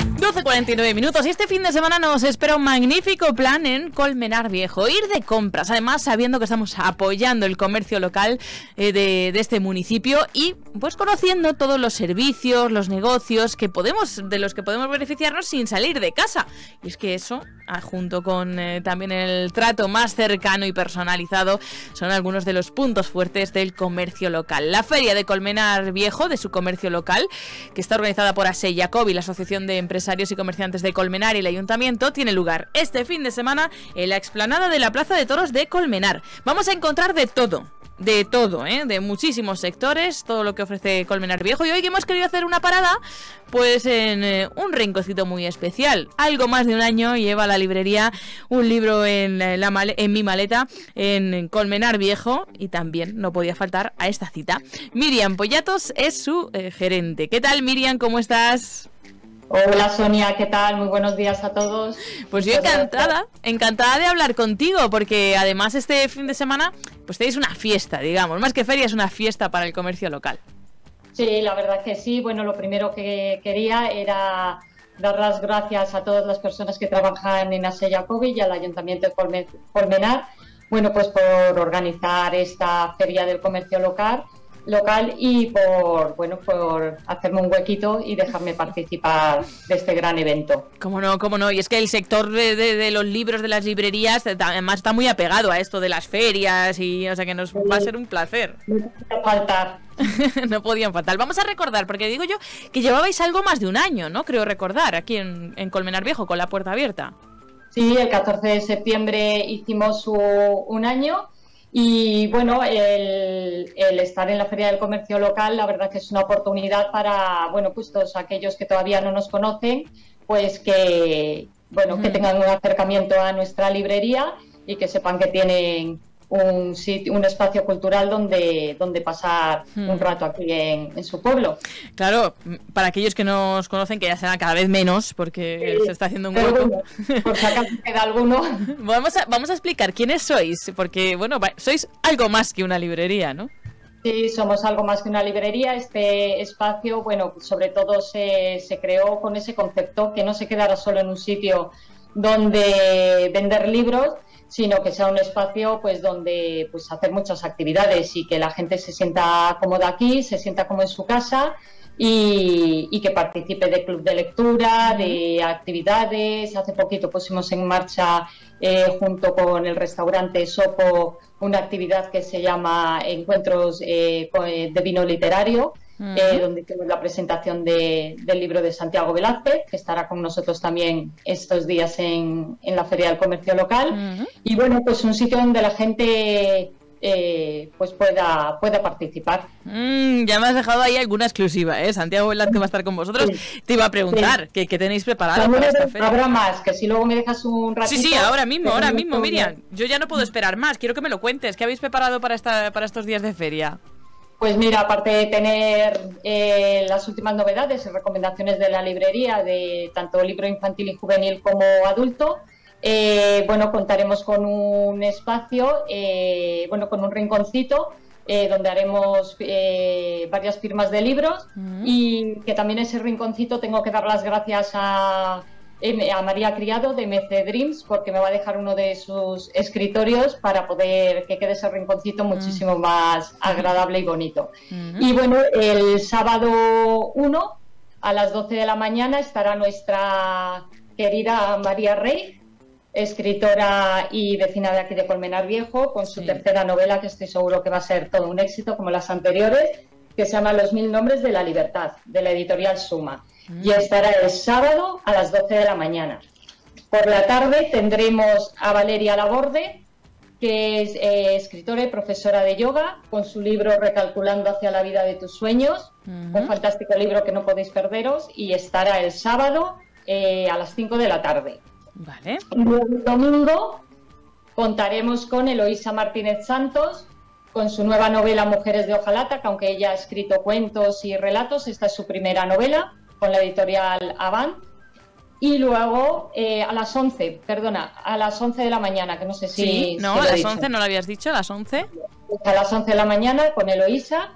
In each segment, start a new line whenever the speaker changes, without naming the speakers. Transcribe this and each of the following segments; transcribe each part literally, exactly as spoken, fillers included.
doce cuarenta y nueve minutos y este fin de semana nos espera un magnífico plan en Colmenar Viejo. Ir de compras, además sabiendo que estamos apoyando el comercio local eh, de, de este municipio y pues conociendo todos los servicios, los negocios que podemos, de los que podemos beneficiarnos sin salir de casa. Y es que eso, junto con eh, también el trato más cercano y personalizado, son algunos de los puntos fuertes del comercio local. La Feria de Colmenar Viejo, de su comercio local, que está organizada por A S E Jacobi, la Asociación de Empresarios y Comerciantes de Colmenar y el Ayuntamiento, tiene lugar este fin de semana en la explanada de la Plaza de Toros de Colmenar. Vamos a encontrar de todo, de todo, ¿eh? De muchísimos sectores, todo lo que ofrece Colmenar Viejo. Y hoy que hemos querido hacer una parada, pues en eh, un rinconcito muy especial. Algo más de un año lleva la librería un libro en, la male- en mi maleta en Colmenar Viejo y también no podía faltar a esta cita. Miriam Pollatos es su eh, gerente. ¿Qué tal, Miriam? ¿Cómo estás?
Hola Sonia, ¿qué tal? Muy buenos días a todos.
Pues yo encantada, encantada de hablar contigo, porque además este fin de semana pues tenéis una fiesta, digamos, más que feria, es una fiesta para el comercio local.
Sí, la verdad que sí. Bueno, lo primero que quería era dar las gracias a todas las personas que trabajan en A S E Jacobi y al Ayuntamiento de Colmenar, bueno, pues por organizar esta feria del comercio local. local y por bueno por hacerme un huequito y dejarme participar de este gran evento.
Cómo no, cómo no, y es que el sector de, de, de los libros, de las librerías, además está muy apegado a esto de las ferias y o sea que nos sí. va a ser un placer.
No podía faltar.
No podían faltar. Vamos a recordar, porque digo yo que llevabais algo más de un año, ¿no? Creo recordar, aquí en, en Colmenar Viejo, con la puerta abierta.
Sí, el catorce de septiembre hicimos un, un año. Y bueno, el, el estar en la Feria del Comercio Local, la verdad que es una oportunidad para, bueno, pues todos aquellos que todavía no nos conocen, pues que, bueno, mm. que tengan un acercamiento a nuestra librería y que sepan que tienen un sitio, un espacio cultural donde, donde pasar hmm. un rato aquí en, en su pueblo.
Claro, para aquellos que nos conocen, que ya serán cada vez menos, porque sí, se está haciendo un hueco.
Bueno, por si acaso queda alguno.
Vamos a, vamos a explicar quiénes sois, porque bueno, sois algo más que una librería, ¿no?
Sí, somos algo más que una librería. Este espacio, bueno, sobre todo se, se creó con ese concepto, que no se quedara solo en un sitio donde vender libros, sino que sea un espacio pues donde pues hacer muchas actividades y que la gente se sienta cómoda aquí, se sienta como en su casa y, y que participe de club de lectura, de actividades. Hace poquito pusimos en marcha eh, junto con el restaurante Sopo una actividad que se llama Encuentros eh, de Vino Literario, Uh-huh. eh, donde tenemos la presentación de, del libro de Santiago Velázquez, que estará con nosotros también estos días en, en la Feria del Comercio Local. Uh-huh. Y bueno, pues un sitio donde la gente eh, pues pueda, pueda participar.
Mm, ya me has dejado ahí alguna exclusiva, ¿eh? Santiago Velázquez va a estar con vosotros. Sí. Te iba a preguntar, sí. ¿qué, qué tenéis preparado
También
para esta feria?
Habrá más, que si luego me dejas un ratito...
Sí, sí, ahora mismo, ahora mismo, Miriam. Yo ya no puedo esperar más, quiero que me lo cuentes. ¿Qué habéis preparado para, esta, para estos días de feria?
Pues mira, aparte de tener eh, las últimas novedades y recomendaciones de la librería, de tanto libro infantil y juvenil como adulto, eh, bueno, contaremos con un espacio, eh, bueno, con un rinconcito, eh, donde haremos eh, varias firmas de libros uh-huh. y que también ese rinconcito tengo que dar las gracias a... a María Criado de M C Dreams, porque me va a dejar uno de sus escritorios para poder que quede ese rinconcito muchísimo más agradable y bonito. Uh-huh. Y bueno, el sábado uno a las doce de la mañana estará nuestra querida María Rey, escritora y vecina de aquí de Colmenar Viejo, con su sí. tercera novela, que estoy seguro que va a ser todo un éxito como las anteriores, que se llama Los mil nombres de la libertad, de la editorial Suma. Y estará el sábado a las doce de la mañana. Por la tarde tendremos a Valeria Laborde, que es eh, escritora y profesora de yoga, con su libro Recalculando hacia la vida de tus sueños, uh-huh. un fantástico libro que no podéis perderos, y estará el sábado eh, a las cinco de la tarde.
Vale.
Y el domingo contaremos con Eloísa Martínez Santos, con su nueva novela Mujeres de Hojalata, que aunque ella ha escrito cuentos y relatos, esta es su primera novela, con la editorial Avant. Y luego eh, a las once, perdona, a las once de la mañana, que no sé si...
Sí, no,
si
a las once, ¿no lo habías dicho? ¿A las once?
A las once de la mañana con Eloísa.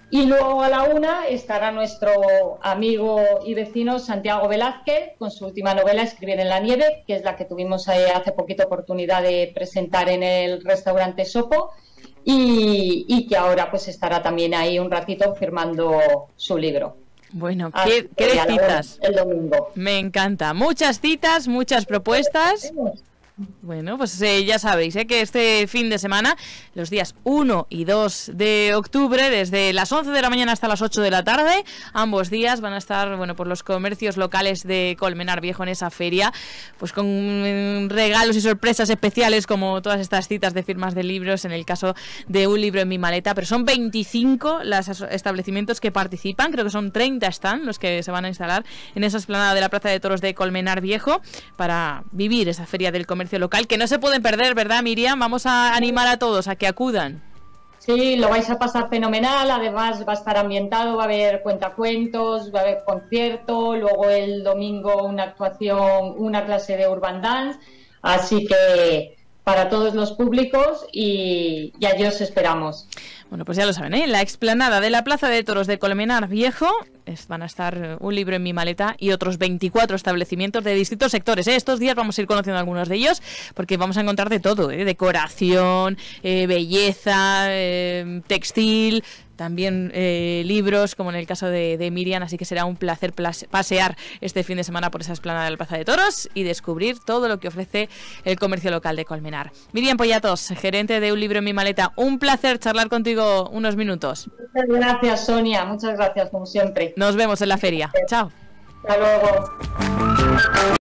Y luego a la una estará nuestro amigo y vecino Santiago Velázquez con su última novela, Escribir en la nieve, que es la que tuvimos hace poquito oportunidad de presentar en el restaurante Sopo, y, y que ahora pues estará también ahí un ratito firmando su libro.
Bueno, ¿qué, qué de citas?
El domingo.
Me encanta. Muchas citas, muchas propuestas. Bueno, pues eh, ya sabéis eh, que este fin de semana, los días uno y dos de octubre, desde las once de la mañana hasta las ocho de la tarde, ambos días van a estar, bueno, por los comercios locales de Colmenar Viejo en esa feria, pues con eh, regalos y sorpresas especiales como todas estas citas de firmas de libros, en el caso de Un libro en mi maleta, pero son veinticinco los establecimientos que participan, creo que son treinta están los que se van a instalar en esa explanada de la Plaza de Toros de Colmenar Viejo para vivir esa feria del comercio local, que no se pueden perder, ¿verdad, Miriam? Vamos a animar a todos a que acudan.
Sí, lo vais a pasar fenomenal, además va a estar ambientado, va a haber cuentacuentos, va a haber concierto, luego el domingo una actuación, una clase de urban dance, así que para todos los públicos y, y allí os esperamos.
Bueno, pues ya lo saben, ¿eh? En la explanada de la Plaza de Toros de Colmenar Viejo es, van a estar Un libro en mi maleta y otros veinticuatro establecimientos de distintos sectores, ¿eh? Estos días vamos a ir conociendo algunos de ellos porque vamos a encontrar de todo, ¿eh? Decoración, eh, belleza, eh, textil, también eh, libros, como en el caso de, de Miriam, así que será un placer pasear este fin de semana por esa explanada de la Plaza de Toros y descubrir todo lo que ofrece el comercio local de Colmenar. Miriam Pollatos, gerente de Un libro en mi maleta, un placer charlar contigo unos minutos.
Muchas gracias, Sonia, muchas gracias como siempre.
Nos vemos en la feria. Chao.
Hasta luego.